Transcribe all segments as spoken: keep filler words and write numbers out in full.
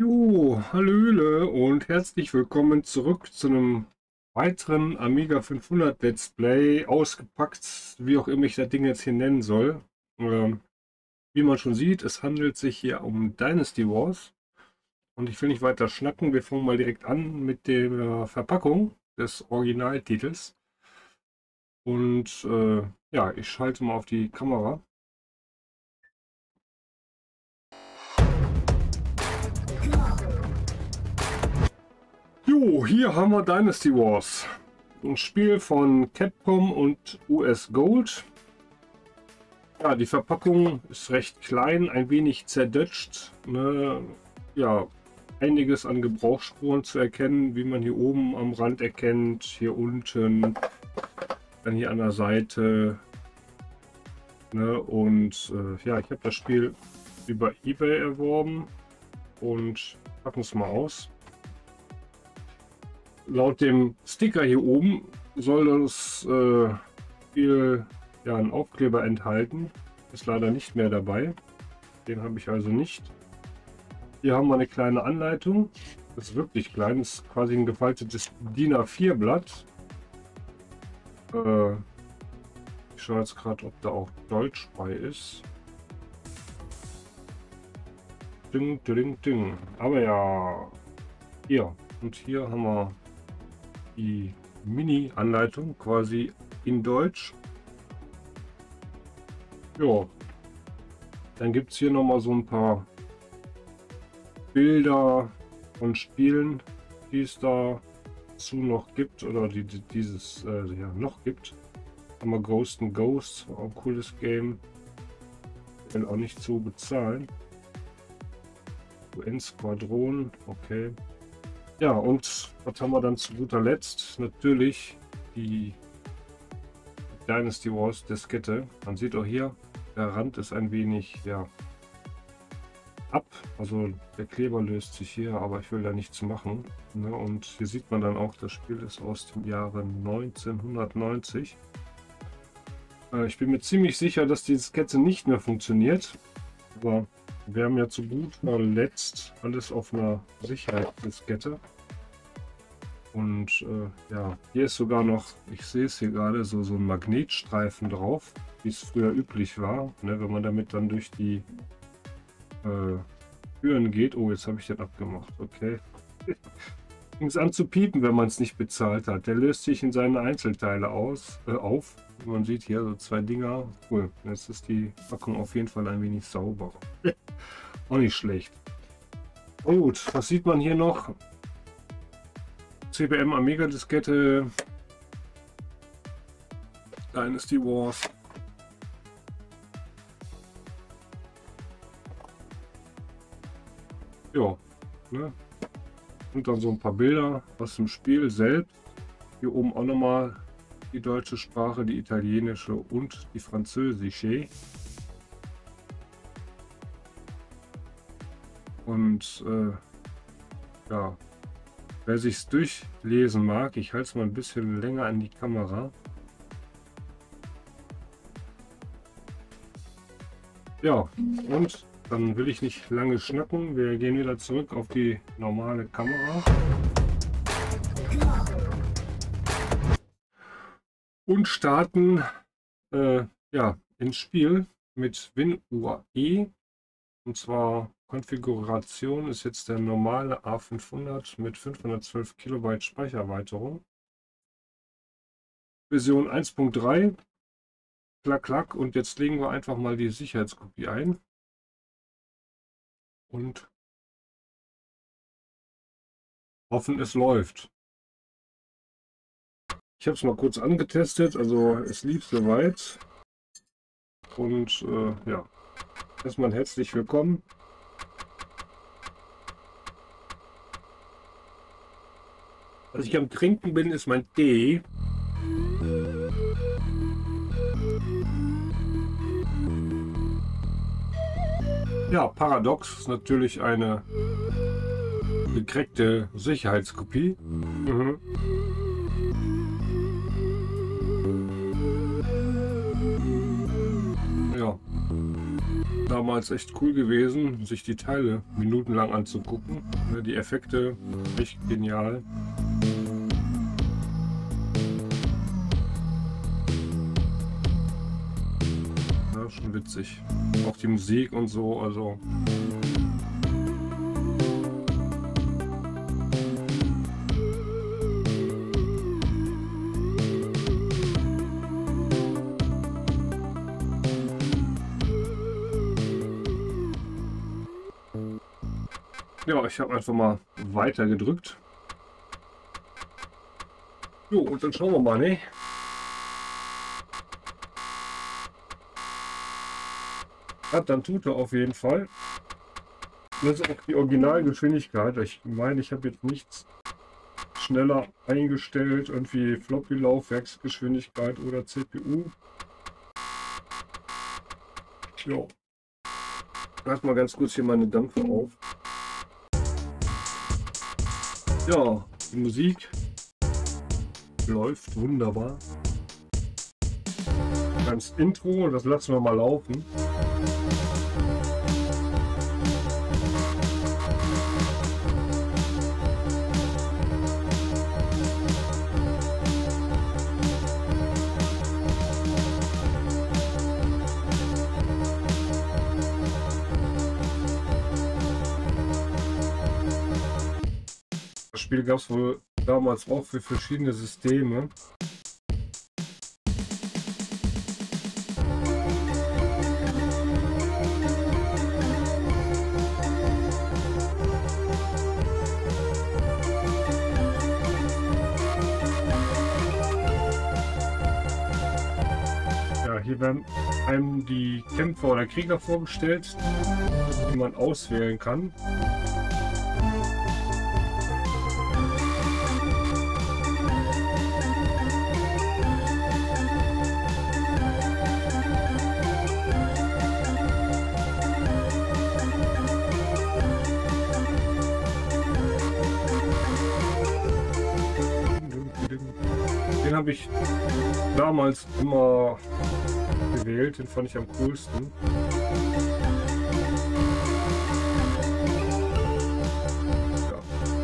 Jo, hallöle und herzlich willkommen zurück zu einem weiteren Amiga fünfhundert Let's Play, ausgepackt, wie auch immer ich das Ding jetzt hier nennen soll. Ähm, wie man schon sieht, es handelt sich hier um Dynasty Wars und ich will nicht weiter schnacken, wir fangen mal direkt an mit der Verpackung des Originaltitels und äh, ja, ich schalte mal auf die Kamera. Jo, hier haben wir Dynasty Wars. Ein Spiel von Capcom und U S Gold. Ja, die Verpackung ist recht klein, ein wenig zerdutscht. Ne? Ja, einiges an Gebrauchsspuren zu erkennen, wie man hier oben am Rand erkennt, hier unten, dann hier an der Seite. Ne? Und äh, ja, ich habe das Spiel über eBay erworben und packen es mal aus. Laut dem Sticker hier oben soll das äh, Spiel ja einen Aufkleber enthalten. Ist leider nicht mehr dabei. Den habe ich also nicht. Hier haben wir eine kleine Anleitung. Das ist wirklich klein. Das ist quasi ein gefaltetes DIN A vier Blatt. Äh, ich schaue jetzt gerade, ob da auch Deutsch bei ist. Ding, ding, ding. Aber ja, hier. Und hier haben wir die Mini-Anleitung quasi in Deutsch. Ja, dann gibt es hier noch mal so ein paar Bilder von Spielen, die es dazu noch gibt oder die, die dieses äh, ja, noch gibt. Haben wir Ghost and Ghost, auch ein cooles Game, will auch nicht zu bezahlen. U N-Squadron, okay. Ja, und was haben wir dann zu guter Letzt? Natürlich die Dynasty Wars Diskette. Man sieht auch hier, der Rand ist ein wenig ja, ab. Also der Kleber löst sich hier, aber ich will da nichts machen. Ne? Und hier sieht man dann auch, das Spiel ist aus dem Jahre neunzehnhundertneunzig. Äh, ich bin mir ziemlich sicher, dass die Diskette nicht mehr funktioniert. Aber wir haben ja zu guter Letzt alles auf einer Sicherheitsdiskette. Und äh, ja, hier ist sogar noch, ich sehe es hier gerade, so, so ein Magnetstreifen drauf, wie es früher üblich war. Ne, wenn man damit dann durch die äh, Türen geht. Oh, jetzt habe ich den abgemacht. Okay. Fing es an zu piepen, wenn man es nicht bezahlt hat. Der löst sich in seine Einzelteile aus, äh, auf. Man sieht hier so zwei Dinger. Cool. Jetzt ist die Packung auf jeden Fall ein wenig sauberer. Auch nicht schlecht. Und gut, was sieht man hier noch? C B M Amiga Diskette, Dynasty Wars. Ja, ne? Und dann so ein paar Bilder aus dem Spiel selbst. Hier oben auch nochmal die deutsche Sprache, die italienische und die französische. Und äh, ja. Wer sich's durchlesen mag, ich halte es mal ein bisschen länger an die Kamera. Ja, und dann will ich nicht lange schnacken. Wir gehen wieder zurück auf die normale Kamera. Und starten äh, ja, ins Spiel mit WinUAE. Und zwar Konfiguration ist jetzt der normale A fünfhundert mit fünfhundertzwölf Kilobyte Speichererweiterung. Version eins Punkt drei. Klack, klack. Und jetzt legen wir einfach mal die Sicherheitskopie ein. Und hoffen, es läuft. Ich habe es mal kurz angetestet. Also es lief soweit. Und äh, ja, erstmal herzlich willkommen. Als ich am Trinken bin, ist mein Tee. Ja, Paradox ist natürlich eine gekreckte Sicherheitskopie. Mhm. Ja. damals echt cool gewesen, sich die Teile minutenlang anzugucken. Die Effekte echt genial. Ja, schon witzig. Auch die Musik und so, also. Ja, ich habe einfach mal weiter gedrückt. Jo, und dann schauen wir mal, ne? Ja, dann tut er auf jeden Fall. Das ist auch die Originalgeschwindigkeit. Ich meine, ich habe jetzt nichts schneller eingestellt, irgendwie Floppy-Laufwerksgeschwindigkeit oder C P U. Jo. Lass mal ganz kurz hier meine Dämpfer auf. Ja, die Musik läuft wunderbar. Ganz Intro, das lassen wir mal laufen. Das Spiel gab es wohl damals auch für verschiedene Systeme. Ja, hier werden einem die Kämpfer oder Krieger vorgestellt, die man auswählen kann. Den habe ich damals immer gewählt, den fand ich am coolsten. Ja.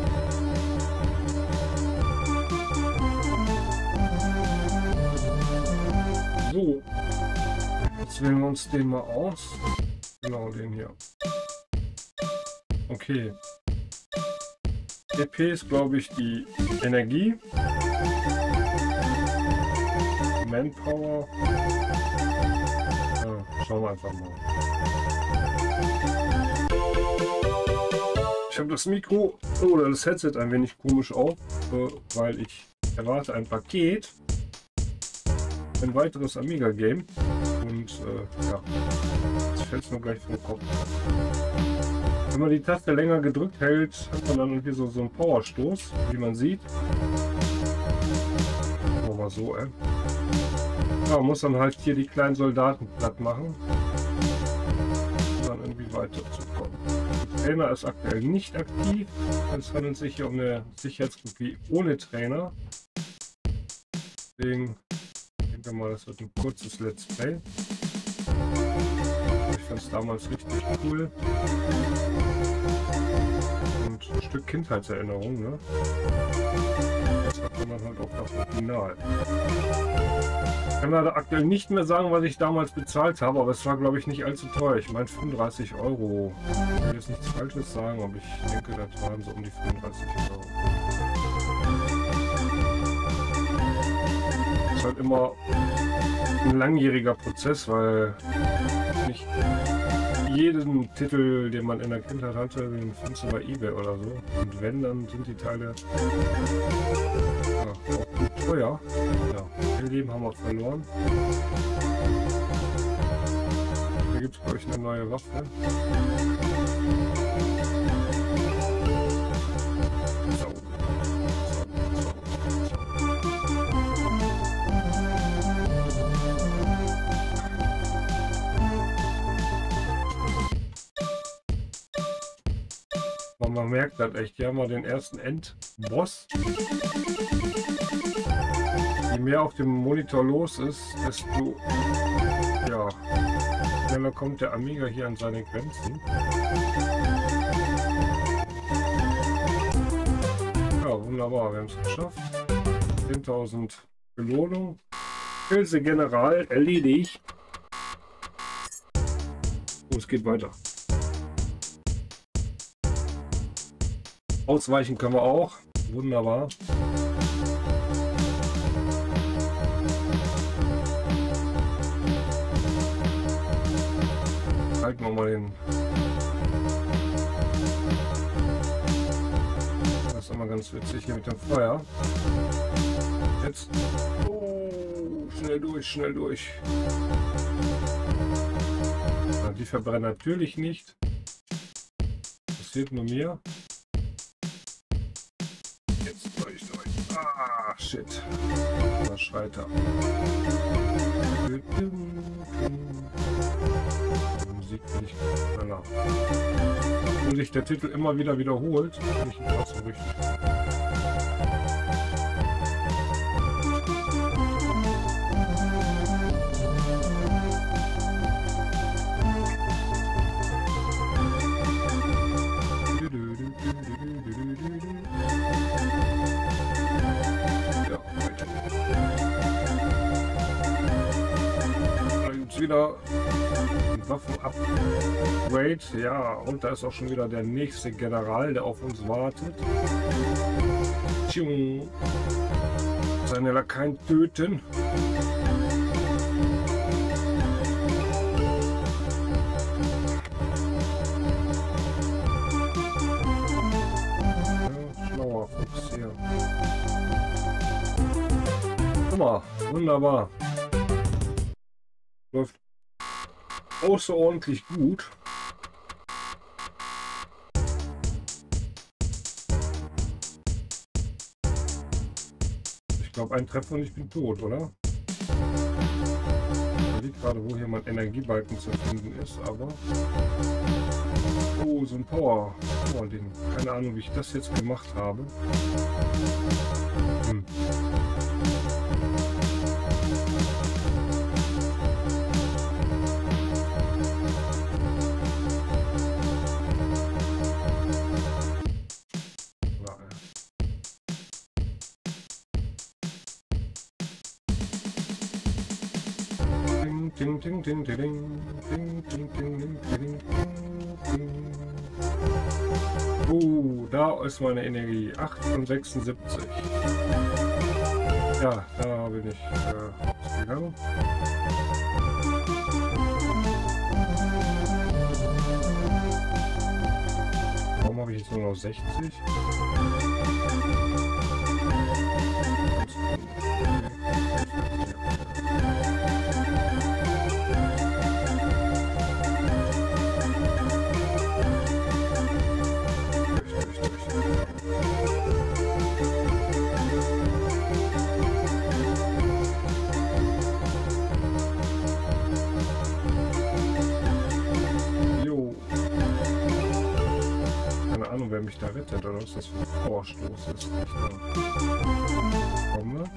So, jetzt wählen wir uns den mal aus. Genau, den hier. Okay. E P ist, glaube ich, die Energie. Manpower. Ja, schauen wir einfach mal. Ich habe das Mikro oder das Headset ein wenig komisch auf, weil ich erwarte ein Paket. Ein weiteres Amiga-Game. Und äh, ja, jetzt fällt es mir gleich vom Kopf. Wenn man die Taste länger gedrückt hält, hat man dann irgendwie so, so einen Powerstoß, wie man sieht. Machen wir mal so, ey. Ja, man muss dann halt hier die kleinen Soldaten platt machen, um dann irgendwie weiterzukommen. Der Trainer ist aktuell nicht aktiv. Es handelt sich hier um eine Sicherheitskopie ohne Trainer. Deswegen denken wir mal, das wird ein kurzes Let's Play. Ich fand es damals richtig cool. Und ein Stück Kindheitserinnerung, ne? Jetzt hat man dann halt auch das Original. Ich kann leider aktuell nicht mehr sagen, was ich damals bezahlt habe, aber es war, glaube ich, nicht allzu teuer. Ich meine fünfunddreißig Euro. Ich will jetzt nichts Falsches sagen, aber ich denke, das waren so um die fünfunddreißig Euro. Das ist halt immer ein langjähriger Prozess, weil nicht jeden Titel, den man in der Kindheit hatte, den findest du bei eBay oder so. Und wenn, dann sind die Teile ja, auch gut teuer. Ja, ein Leben haben wir verloren. Da gibt es, glaube ich, eine neue Waffe. So. Man merkt das echt, hier haben wir den ersten Endboss. Je mehr auf dem Monitor los ist, desto ja, schneller kommt der Amiga hier an seine Grenzen. Ja, wunderbar, wir haben es geschafft. zehntausend Belohnung. Pilze General erledigt. Oh, es geht weiter. Ausweichen können wir auch. Wunderbar. Halten wir mal den. Das ist immer ganz witzig hier mit dem Feuer. Jetzt. Oh, schnell durch, schnell durch. Na, die verbrennen natürlich nicht. Passiert nur mir. Jetzt durch, durch. Ah, shit. Da schreit er. Musik bin ich schneller. Wo sich der Titel immer wieder wiederholt, bin ich nicht so richtig. Wieder Waffen-Upgrade, ja, und da ist auch schon wieder der nächste General, der auf uns wartet. Tschung. Seine Lakaien töten. Ja, schlauer Fuchs hier. Guck mal, wunderbar. Läuft außerordentlich gut. Ich glaube, ein Treffer und ich bin tot, oder? Ich weiß gerade, wo hier mein Energiebalken zu finden ist, aber... Oh, so ein Power. Power-Ding. Keine Ahnung, wie ich das jetzt gemacht habe. Hm. Ding, ding, ding, ding, ding, ding, ding, ding, ding, ding. Oh, da ist meine Energie. acht von sechsundsiebzig. Ja, da bin ich äh, gegangen. Warum habe ich jetzt nur noch sechzig? Wer mich da rettet, oder was das für ein Vorstoß ist. Ich komme.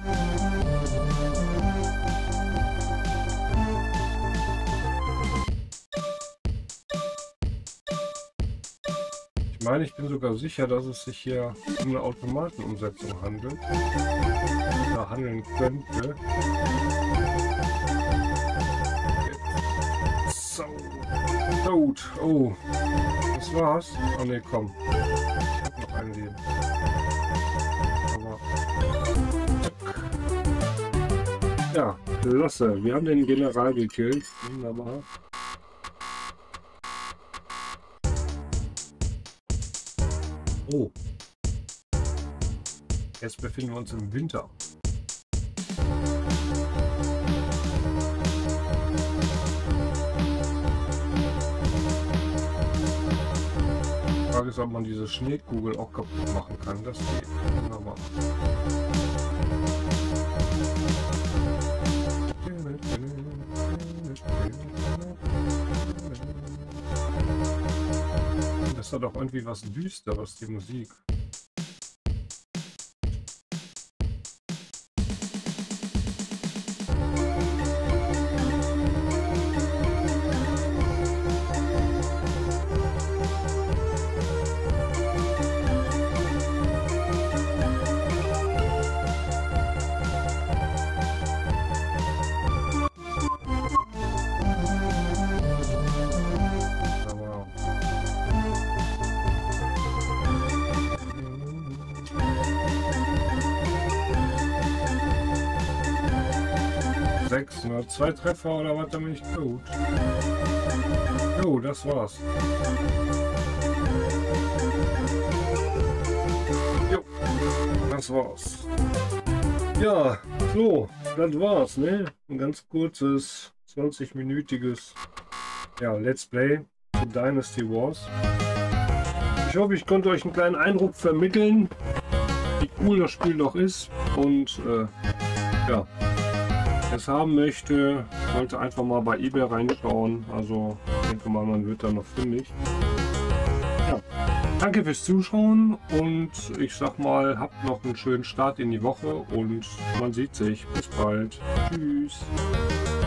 Ich meine, ich bin sogar sicher, dass es sich hier um eine Automatenumsetzung handelt. Oder handeln könnte. So. Tot. Oh. Das war's. Oh ne, komm. Ich hab noch ein Leben. Aber... Ja, klasse. Wir haben den General gekillt. Wunderbar. Oh. Jetzt befinden wir uns im Winter. Die Frage ist, ob man diese Schneekugel auch kaputt machen kann. Das geht. Wunderbar. Das hat doch irgendwie was Düsteres, die Musik. sechs. Na, zwei Treffer oder was, damit ich gut. Jo, das war's. Jo, das war's. Ja, so, das war's, ne? Ein ganz kurzes, zwanzig-minütiges ja, Let's Play zu Dynasty Wars. Ich hoffe, ich konnte euch einen kleinen Eindruck vermitteln, wie cool das Spiel doch ist. Und äh, ja, wer es haben möchte, sollte einfach mal bei eBay reinschauen. Also ich denke mal, man wird da noch fündig. Ja, danke fürs Zuschauen und ich sag mal, habt noch einen schönen Start in die Woche und man sieht sich. Bis bald. Tschüss.